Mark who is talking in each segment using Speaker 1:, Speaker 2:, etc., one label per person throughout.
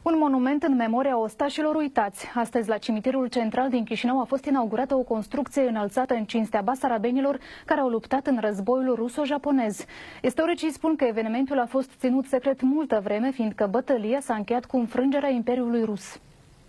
Speaker 1: Un monument în memoria ostașilor uitați. Astăzi, la cimitirul central din Chișinău, a fost inaugurată o construcție înălțată în cinstea basarabenilor care au luptat în războiul ruso-japonez. Istoricii spun că evenimentul a fost ținut secret multă vreme, fiindcă bătălia s-a încheiat cu înfrângerea Imperiului Rus.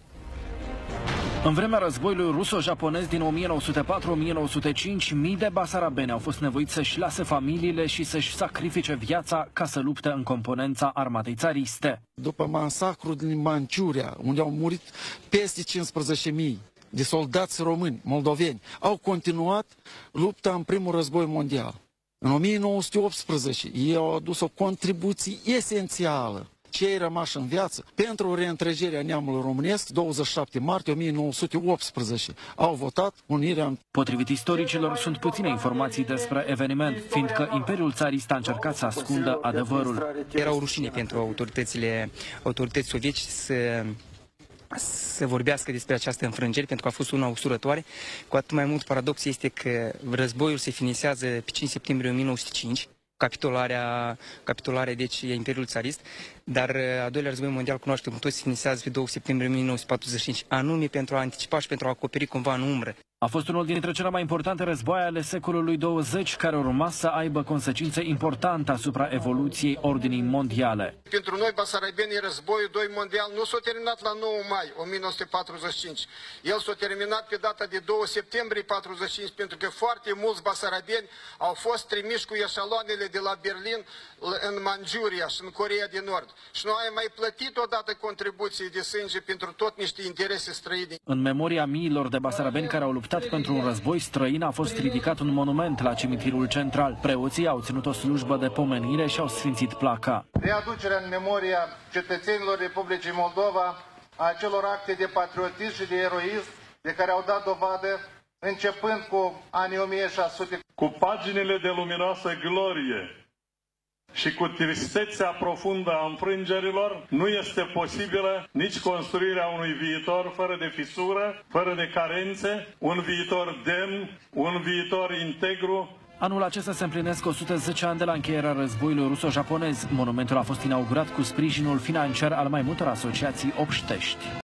Speaker 2: În vremea războiului ruso-japonez din 1904-1905, mii de basarabeni au fost nevoiți să-și lase familiile și să-și sacrifice viața ca să lupte în componența armatei țariste.
Speaker 3: După masacrul din Manciuria, unde au murit peste 15.000 de soldați români, moldoveni, au continuat lupta în primul război mondial. În 1918, ei au adus o contribuție esențială. Cei rămași în viață pentru reîntregirea neamului românesc, 27 martie 1918, au votat unirea.
Speaker 2: Potrivit istoricilor, sunt puține informații despre eveniment, fiindcă Imperiul țarist a încercat să ascundă adevărul.
Speaker 4: Era o rușine pentru autorități sovietice să vorbească despre această înfrângere, pentru că a fost una usurătoare. Cu atât mai mult paradox este că războiul se finisează pe 5 septembrie 1905, capitularea deci Imperiul țarist, dar a doilea război mondial, cunoaștem cu toți, se finisează pe 2 septembrie 1945, anume pentru a anticipa și pentru a acoperi cumva în umbră.
Speaker 2: A fost unul dintre cele mai importante războaie ale secolului 20, care urma să aibă consecințe importante asupra evoluției ordinii mondiale.
Speaker 5: Pentru noi, basarabenii, războiul 2 mondial nu s-a terminat la 9 mai 1945. El s-a terminat pe data de 2 septembrie 1945, pentru că foarte mulți basarabeni au fost trimiși cu eșaloanele de la Berlin în Manchuria și în Coreea de Nord. Și noi am mai plătit odată contribuții de sânge pentru tot niște interese străine.
Speaker 2: În memoria miilor de basarabeni care au luptat pentru un război străin, a fost ridicat un monument la cimitirul central. Preoții au ținut o slujbă de pomenire și au sfințit placa.
Speaker 6: Readucerea în memoria cetățenilor Republicii Moldova a acelor acte de patriotism și de eroism de care au dat dovadă începând cu anii 1600.
Speaker 7: Cu paginile de luminoasă glorie și cu tristețea profundă a înfrângerilor, nu este posibilă nici construirea unui viitor fără de fisură, fără de carențe, un viitor demn, un viitor integru.
Speaker 2: Anul acesta se împlinesc 110 ani de la încheierea războiului ruso-japonez. Monumentul a fost inaugurat cu sprijinul financiar al mai multor asociații obștești.